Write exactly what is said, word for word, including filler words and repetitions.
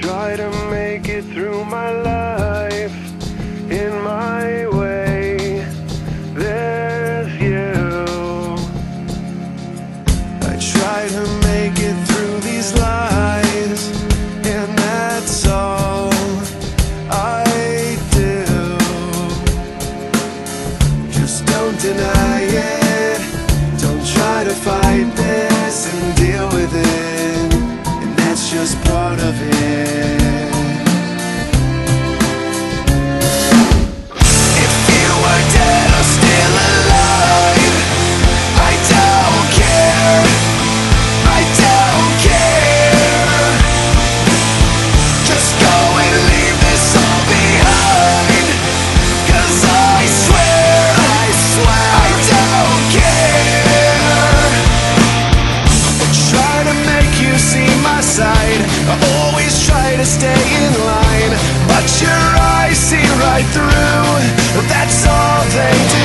try to make it through my life in my way. There's you. I try to make it through these lies, and that's all I do. Just don't deny it. Don't try to fight this and deal with it, and that's just part of it. If you were dead or still alive, I don't care. I don't care. Just go and leave this all behind, 'cause I swear, I swear I don't care. I try to make you see my side, I always try to stay in line, but your eyes see right through. That's all they do.